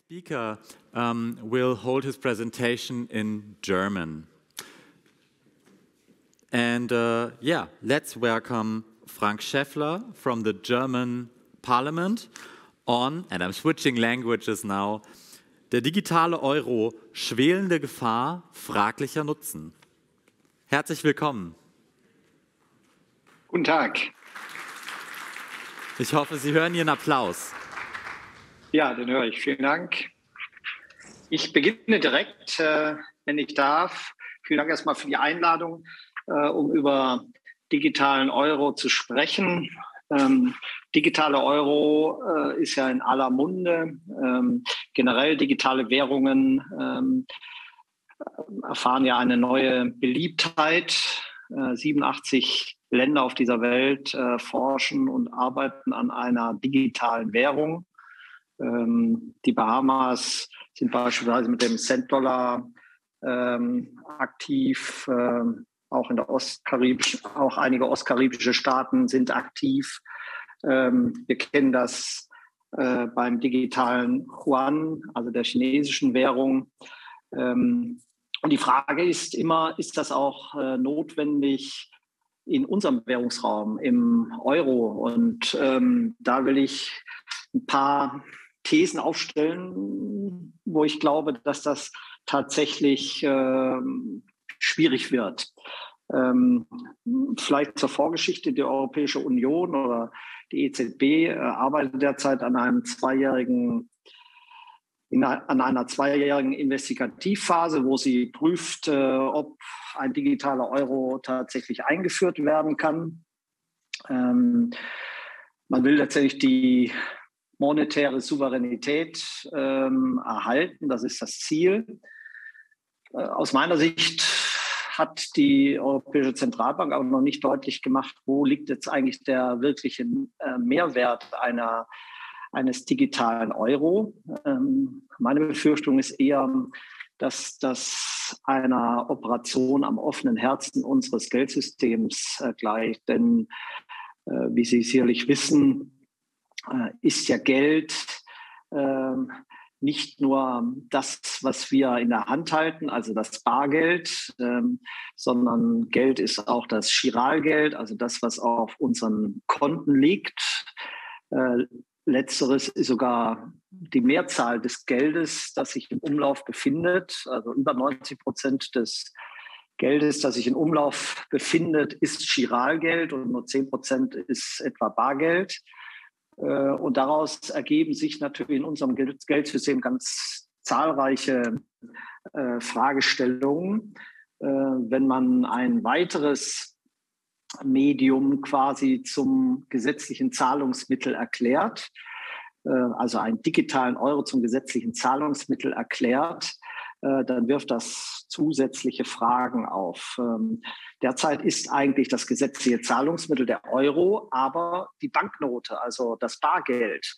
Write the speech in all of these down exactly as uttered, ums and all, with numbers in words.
Speaker um, will hold his presentation in German. And uh, yeah, let's welcome Frank Schäffler from the German Parliament on, and I'm switching languages now, der digitale Euro, schwelende Gefahr, fraglicher Nutzen. Herzlich willkommen. Guten Tag. Ich hoffe, Sie hören Ihren Applaus. Ja, den höre ich. Vielen Dank. Ich beginne direkt, äh, wenn ich darf. Vielen Dank erstmal für die Einladung, äh, um über digitalen Euro zu sprechen. Ähm, digitale Euro äh, ist ja in aller Munde. Ähm, generell digitale Währungen ähm, erfahren ja eine neue Beliebtheit. Äh, siebenundachtzig Länder auf dieser Welt äh, forschen und arbeiten an einer digitalen Währung. Ähm, die Bahamas sind beispielsweise mit dem Cent-Dollar ähm, aktiv. Ähm, auch in der ostkaribischen, auch einige ostkaribische Staaten sind aktiv. Ähm, wir kennen das äh, beim digitalen Yuan, also der chinesischen Währung. Ähm, und die Frage ist immer, ist das auch äh, notwendig in unserem Währungsraum, im Euro? Und ähm, da will ich ein paar Thesen aufstellen, wo ich glaube, dass das tatsächlich ähm, schwierig wird. Ähm, vielleicht zur Vorgeschichte. Die Europäische Union oder die E Z B äh, arbeitet derzeit an einem zweijährigen in, an einer zweijährigen Investigativphase, wo sie prüft, äh, ob ein digitaler Euro tatsächlich eingeführt werden kann. Ähm, man will letztendlich die monetäre Souveränität ähm, erhalten. Das ist das Ziel. Äh, aus meiner Sicht hat die Europäische Zentralbank aber noch nicht deutlich gemacht, wo liegt jetzt eigentlich der wirkliche äh, Mehrwert einer, eines digitalen Euro. Ähm, meine Befürchtung ist eher, dass das einer Operation am offenen Herzen unseres Geldsystems äh, gleicht. Denn äh, wie Sie sicherlich wissen, ist ja Geld äh, nicht nur das, was wir in der Hand halten, also das Bargeld, äh, sondern Geld ist auch das Chiralgeld, also das, was auf unseren Konten liegt. Äh, letzteres ist sogar die Mehrzahl des Geldes, das sich im Umlauf befindet. Also über neunzig Prozent des Geldes, das sich im Umlauf befindet, ist Chiralgeld und nur zehn Prozent ist etwa Bargeld. Und daraus ergeben sich natürlich in unserem Geldsystem ganz zahlreiche äh, Fragestellungen. Äh, wenn man ein weiteres Medium quasi zum gesetzlichen Zahlungsmittel erklärt, äh, also einen digitalen Euro zum gesetzlichen Zahlungsmittel erklärt, äh, dann wirft das zusätzliche Fragen auf. Ähm, Derzeit ist eigentlich das gesetzliche Zahlungsmittel der Euro, aber die Banknote, also das Bargeld.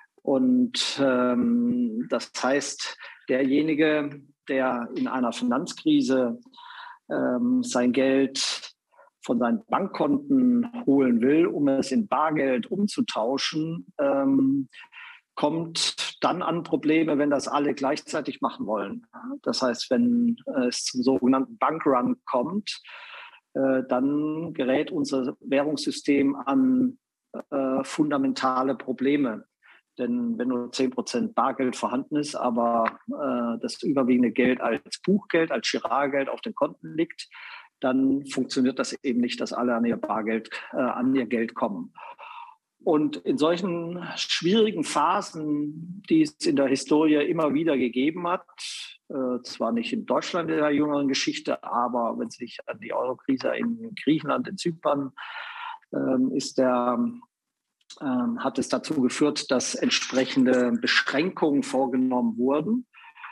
Und ähm, das heißt, derjenige, der in einer Finanzkrise ähm, sein Geld von seinen Bankkonten holen will, um es in Bargeld umzutauschen, ähm, kommt dann an Probleme, wenn das alle gleichzeitig machen wollen. Das heißt, wenn es zum sogenannten Bankrun kommt, äh, dann gerät unser Währungssystem an äh, fundamentale Probleme. Denn wenn nur zehn Prozent Bargeld vorhanden ist, aber äh, das überwiegende Geld als Buchgeld, als Chiralgeld auf den Konten liegt, dann funktioniert das eben nicht, dass alle an ihr Bargeld, äh, an ihr Geld kommen. Und in solchen schwierigen Phasen, die es in der Historie immer wieder gegeben hat, äh, zwar nicht in Deutschland in der jüngeren Geschichte, aber wenn Sie sich an die Eurokrise in Griechenland, in Zypern, äh, ist der, äh, hat es dazu geführt, dass entsprechende Beschränkungen vorgenommen wurden.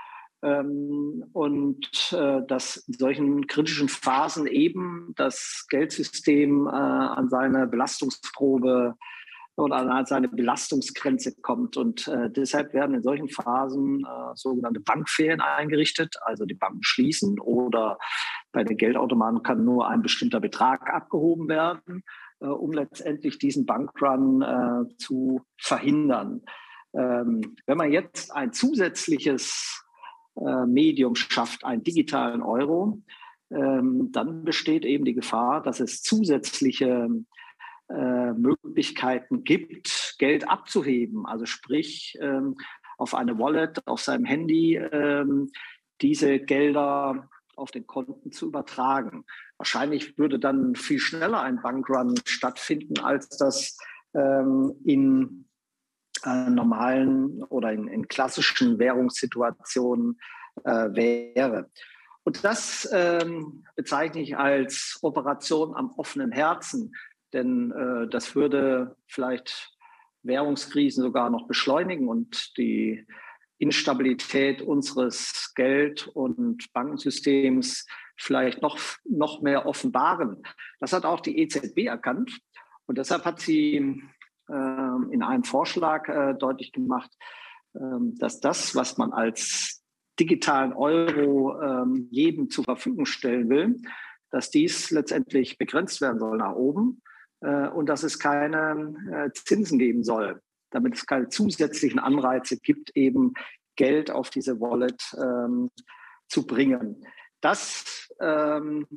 Ähm, und äh, dass in solchen kritischen Phasen eben das Geldsystem äh, an seine Belastungsprobe oder an seine Belastungsgrenze kommt. Und äh, deshalb werden in solchen Phasen äh, sogenannte Bankferien eingerichtet, also die Banken schließen oder bei den Geldautomaten kann nur ein bestimmter Betrag abgehoben werden, äh, um letztendlich diesen Bankrun äh, zu verhindern. Ähm, wenn man jetzt ein zusätzliches äh, Medium schafft, einen digitalen Euro, ähm, dann besteht eben die Gefahr, dass es zusätzliche äh, Möglichkeiten gibt, Geld abzuheben. Also sprich, ähm, auf eine Wallet, auf seinem Handy ähm, diese Gelder auf den Konten zu übertragen. Wahrscheinlich würde dann viel schneller ein Bankrun stattfinden, als das ähm, in äh, normalen oder in, in klassischen Währungssituationen äh, wäre. Und das ähm, bezeichne ich als Operation am offenen Herzen, denn äh, das würde vielleicht Währungskrisen sogar noch beschleunigen und die Instabilität unseres Geld- und Bankensystems vielleicht noch, noch mehr offenbaren. Das hat auch die E Z B erkannt und deshalb hat sie äh, in einem Vorschlag äh, deutlich gemacht, äh, dass das, was man als digitalen Euro ähm, jedem zur Verfügung stellen will, dass dies letztendlich begrenzt werden soll nach oben äh, und dass es keine äh, Zinsen geben soll, damit es keine zusätzlichen Anreize gibt, eben Geld auf diese Wallet ähm, zu bringen. Das ähm,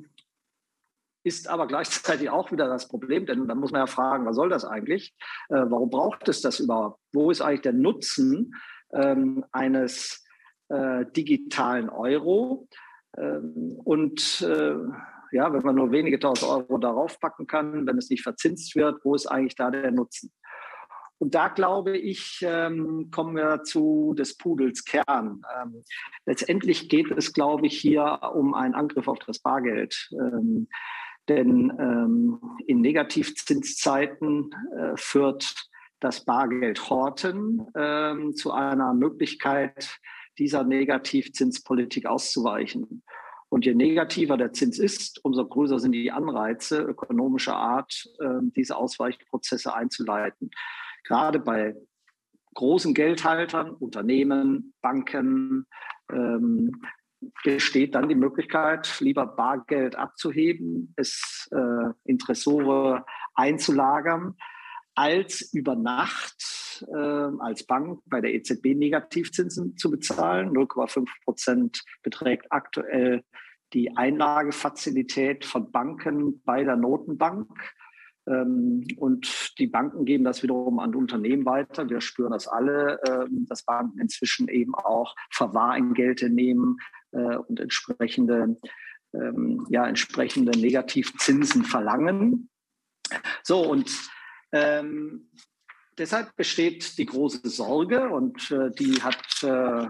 ist aber gleichzeitig auch wieder das Problem, denn dann muss man ja fragen, was soll das eigentlich? Äh, warum braucht es das überhaupt? Wo ist eigentlich der Nutzen ähm, eines äh, digitalen Euro? Ähm, und äh, ja, wenn man nur wenige tausend Euro darauf packen kann, wenn es nicht verzinst wird, wo ist eigentlich da der Nutzen? Und da glaube ich, ähm, kommen wir zu des Pudels Kern. Ähm, letztendlich geht es, glaube ich, hier um einen Angriff auf das Bargeld. Ähm, denn ähm, in Negativzinszeiten äh, führt das Bargeldhorten ähm, zu einer Möglichkeit, dieser Negativzinspolitik auszuweichen. Und je negativer der Zins ist, umso größer sind die Anreize ökonomischer Art, äh, diese Ausweichprozesse einzuleiten. Gerade bei großen Geldhaltern, Unternehmen, Banken, ähm, besteht dann die Möglichkeit, lieber Bargeld abzuheben, es äh, in Tresore einzulagern, als über Nacht äh, als Bank bei der E Z B Negativzinsen zu bezahlen. null Komma fünf Prozent beträgt aktuell die Einlagefazilität von Banken bei der Notenbank. Ähm, und die Banken geben das wiederum an Unternehmen weiter. Wir spüren das alle, ähm, dass Banken inzwischen eben auch Verwahrentgelte nehmen äh, und entsprechende, ähm, ja, entsprechende Negativzinsen verlangen. So, und ähm, deshalb besteht die große Sorge, und äh, die hat äh,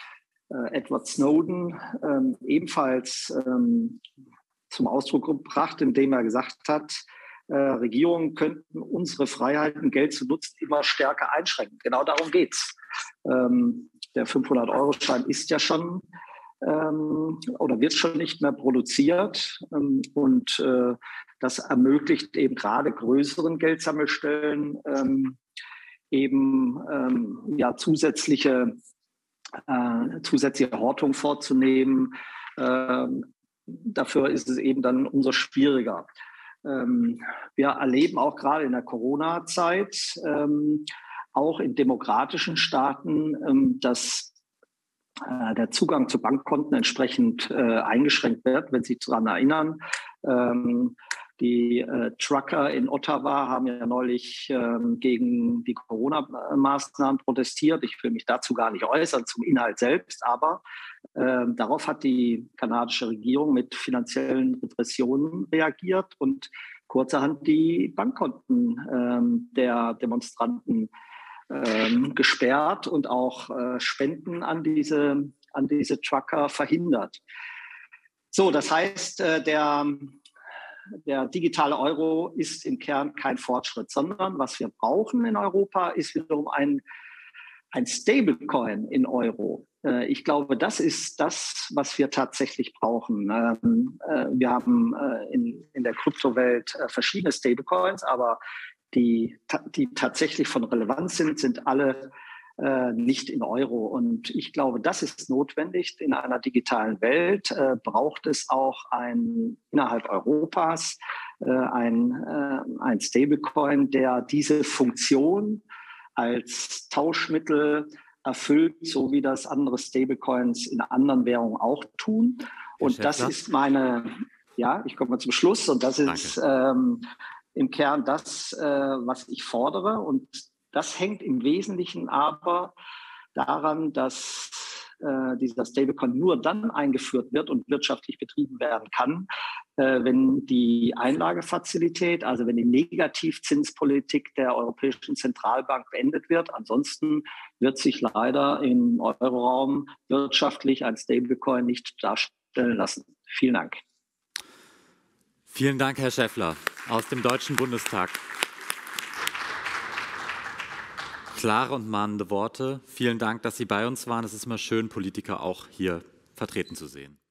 Edward Snowden ähm, ebenfalls ähm, zum Ausdruck gebracht, indem er gesagt hat, äh, Regierungen könnten unsere Freiheiten, Geld zu nutzen, immer stärker einschränken. Genau darum geht es. Ähm, der fünfhundert-Euro-Schein ist ja schon ähm, oder wird schon nicht mehr produziert. Ähm, und äh, das ermöglicht eben gerade größeren Geldsammelstellen ähm, eben ähm, ja, zusätzliche, äh, zusätzliche Hortung vorzunehmen. Ähm, dafür ist es eben dann umso schwieriger. Ähm, wir erleben auch gerade in der Corona-Zeit, ähm, auch in demokratischen Staaten, ähm, dass äh, der Zugang zu Bankkonten entsprechend äh, eingeschränkt wird. Wenn Sie sich daran erinnern, ähm, die äh, Trucker in Ottawa haben ja neulich ähm, gegen die Corona-Maßnahmen protestiert. Ich will mich dazu gar nicht äußern zum Inhalt selbst, aber äh, darauf hat die kanadische Regierung mit finanziellen Repressionen reagiert und kurzerhand die Bankkonten ähm, der Demonstranten ähm, gesperrt und auch äh, Spenden an diese, an diese Trucker verhindert. So, das heißt, äh, der Der digitale Euro ist im Kern kein Fortschritt, sondern was wir brauchen in Europa ist wiederum ein, ein Stablecoin in Euro. Äh, ich glaube, das ist das, was wir tatsächlich brauchen. Ähm, äh, wir haben äh, in, in der Kryptowelt äh, verschiedene Stablecoins, aber die, die tatsächlich von Relevanz sind, sind alle äh, nicht in Euro. Und ich glaube, das ist notwendig. In einer digitalen Welt äh, braucht es auch ein, innerhalb Europas äh, ein, äh, ein Stablecoin, der diese Funktion als Tauschmittel erfüllt, so wie das andere Stablecoins in anderen Währungen auch tun. Und das ist meine, ja, ich komme mal zum Schluss, und das ist ähm, im Kern das, äh, was ich fordere. Und das hängt im Wesentlichen aber daran, dass äh, dieser Stablecoin nur dann eingeführt wird und wirtschaftlich betrieben werden kann, äh, wenn die Einlagefazilität, also wenn die Negativzinspolitik der Europäischen Zentralbank beendet wird. Ansonsten wird sich leider im Euroraum wirtschaftlich ein Stablecoin nicht darstellen lassen. Vielen Dank. Vielen Dank, Herr Schäffler aus dem Deutschen Bundestag. Klare und mahnende Worte. Vielen Dank, dass Sie bei uns waren. Es ist immer schön, Politiker auch hier vertreten zu sehen.